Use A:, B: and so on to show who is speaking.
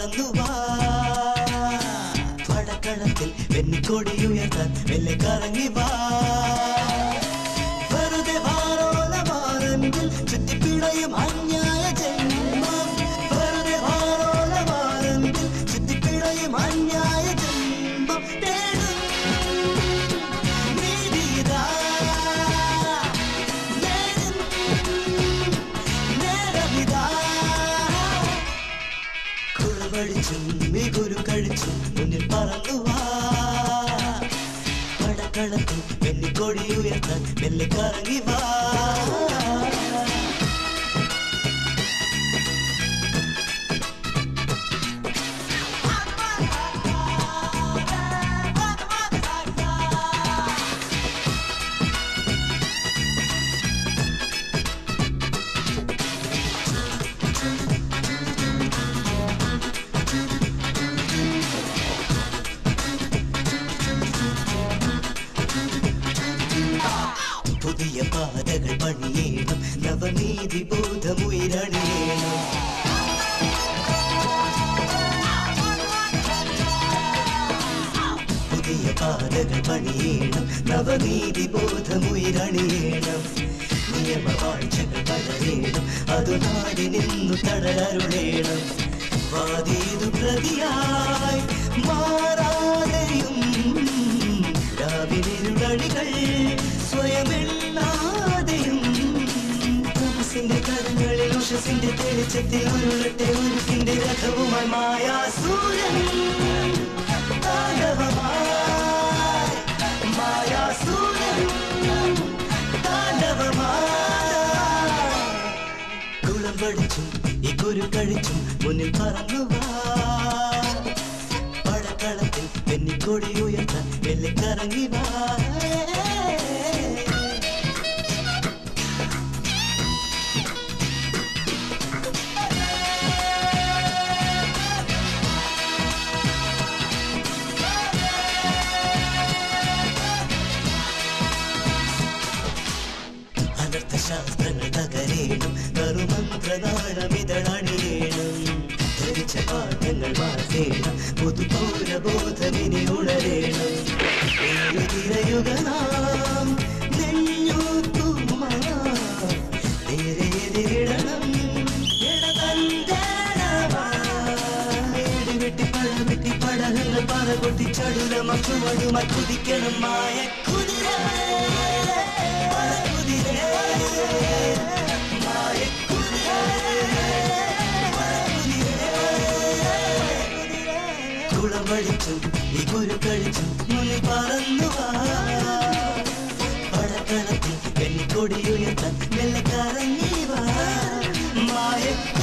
A: പറന്നു വാ പടക്കളത്തിൽ വെന്നിക്കൊടിയുയർത്താൻ മെല്ലെ കറങ്ങി വാ വെറുതെ വാരോല മാറെങ്കിൽ ചുറ്റിപ്പിടയും അന്യായ ജന്മം വെറുതെ വാരോല മാറെങ്കിൽ ചുറ്റിപ്പിടയും അന്യായ ജന്മം തേടും നീതിതാ നേടും നേരമിതാ കുളവടിച്ചും മികുരു കഴിച്ചും മുന്നിൽ പറന്നു വാ പടക്കളത്തിൽ വെന്നിക്കൊടിയുയർത്താൻ മെല്ലെ കറങ്ങി വാ പുതിയ പാതകൾ പണിയേണം നവനീതി ബോധമുയരണേണം പുതിയ പാതകൾ പണിയേണം നവനീതി ബോധമുയരണേണം നിയമവാഴ്ചകൾ പലരേണം അതു നാടി നിന്നു തടയരുളേണം വാദീതു പ്രതിയായി മാറാതെയും രാവിലിരുളടികൾ സ്വയമെല്ലാതെയും തമസിന്റെ കരങ്ങളിൽ ഉഷസിന്റെ തെളിച്ചത്തിൽ ഉരുളട്ടെ ഉരുക്കിന്റെ രഥവുമായി മായാസൂരൻ താണ്ഡവമായി മായാസൂരൻ താണ്ഡവമായി കുളം പഠിച്ചും ഈ കുരു കഴിച്ചും മുന്നിൽ പറന്നു വാ പടക്കളത്തിൽ വെന്നിക്കൊടിയുയർത്താൻ മെല്ലെ കറങ്ങി വാ അനർത്ഥശാസ്ത്രങ്ങൾ തകരേണം കറുമന്ത്രനാരമിതളണിയേണം ധരിച്ച പാഠങ്ങൾ മാറ്റേണം പുതുപൗരബോധമിനി ഉണരേണം തിരയുക നാം നെഞ്ഞൂക്കുമാ നേരെ എതിരിടണം ഇടിവെട്ടി പഴവെട്ടി പടകങ്ങൾ പറകൊട്ടി ചടുലമ ചുവടുമായി കുതിക്കണം മായ കുതിര കുളം വഴിച്ചും ഈ കുരു കഴിച്ചും മുന്നിൽ പറന്നു വാ പടക്കളത്തിൽ വെന്നിക്കൊടിയുയർത്താൻ മെല്ലെ കറങ്ങി വാ മായ